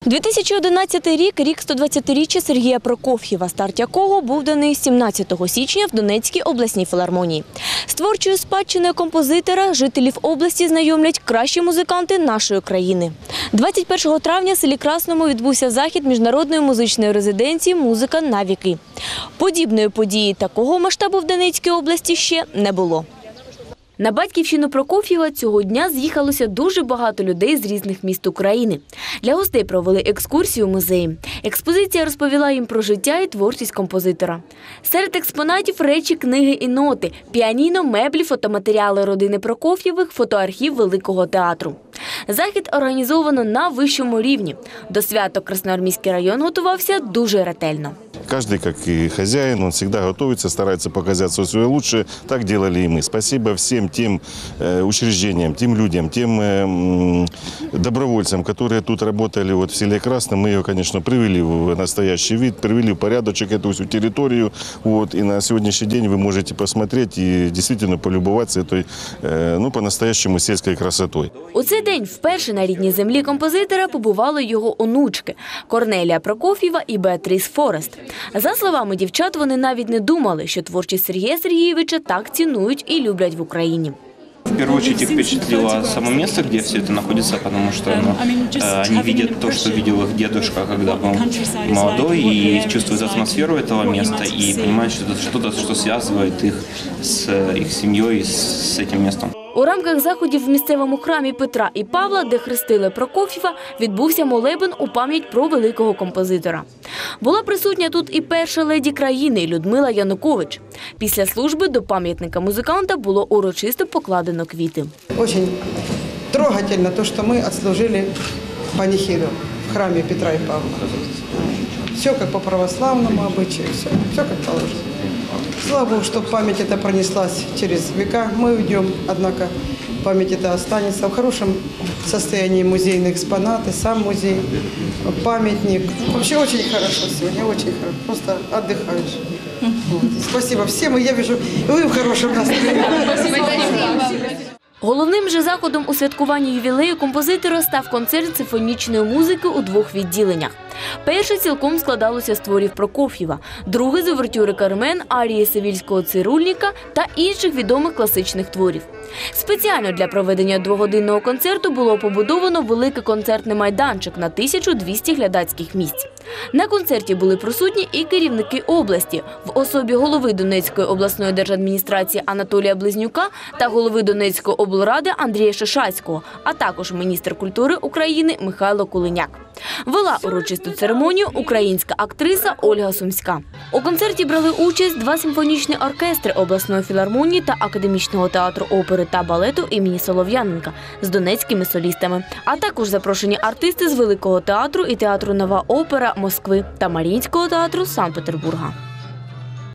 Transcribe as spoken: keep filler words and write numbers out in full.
дві тисячі одинадцятий рік – рік сто двадцятиріччя Сергія Прокоф'єва, старт якого був даний сімнадцятого січня в Донецькій обласній філармонії. З творчою спадщиною композитора жителів області знайомлять кращі музиканти нашої країни. двадцять першого травня в селі Красному відбувся захід міжнародної музичної резиденції «Музика на віки». Подібної події такого масштабу в Донецькій області ще не було. На батьківщину Прокоф'єва цього дня з'їхалося дуже багато людей з різних міст України. Для гостей провели екскурсію в музеї. Експозиція розповіла їм про життя і творчість композитора. Серед експонатів – речі, книги і ноти, піаніно, меблі, фотоматеріали родини Прокоф'євих, фотоархів Великого театру. Захід організовано на вищому рівні. До свята Красноармійський район готувався дуже ретельно. Каждый, как и хозяин, он всегда готовится, старается показать свое лучшее. Так делали и мы. Спасибо всем тем э, учреждениям, тем людям, тем э, добровольцам, которые тут работали вот в селе Красном. Мы ее, конечно, привели в настоящий вид, привели в порядочек эту всю территорию. Вот, и на сегодняшний день вы можете посмотреть и действительно полюбоваться этой, э, ну, по-настоящему сельской красотой. У цей день вперше на рідній землі композитора побували його онучки – Корнелія Прокоф'єва і Беатріс Форест. За словами дівчат, вони навіть не думали, що творчість Сергія Сергійовича так цінують і люблять в Україні. В первую очередь их впечатлило само место, где все это находится, потому что ну, они видят то, что видел их дедушка, когда был молодой, и чувствуют атмосферу этого места, и понимают, что это что-то, что связывает их с их семьей, с этим местом. У рамках заходів в місцевому храмі Петра і Павла, де хрестили Прокоф'єва, відбувся молебен у пам'ять про великого композитора. Була присутня тут і перша леді країни Людмила Янукович. Після служби до пам'ятника музиканта було урочисто покладено квіти. Дуже трогательно те, що ми відслужили панихиду в храмі Петра і Павла. Все як по православному обычаю, все, все як положено. Слава Богу, что память эта пронеслась через века. Мы уйдем, однако память эта останется в хорошем состоянии, музейные экспонаты, сам музей, памятник. Вообще очень хорошо сегодня, очень хорошо, просто отдыхаешь. Вот. Спасибо всем, и я вижу, вы в хорошем настроении. Головним же заходом у святкуванні ювілею композитора став концерт симфонічної музики у двох відділеннях. Перший цілком складалося з творів Прокоф'єва, другий – з увертюри «Кармен», арії Севільського цирульника та інших відомих класичних творів. Спеціально для проведення двогодинного концерту було побудовано великий концертний майданчик на тисячу двісті глядацьких місць. На концерті були присутні і керівники області в особі голови Донецької обласної держадміністрації Анатолія Близнюка та голови Донецької облради Андрія Шишацького, а також міністр культури України Михайло Кулиняк. Вела урочисту церемонію українська актриса Ольга Сумська. У концерті брали участь два симфонічні оркестри обласної філармонії та Академічного театру опери та балету імені Солов'яненка з донецькими солістами, а також запрошені артисти з Великого театру і театру «Нова опера» Москви та Маріїнського театру Санкт-Петербурга.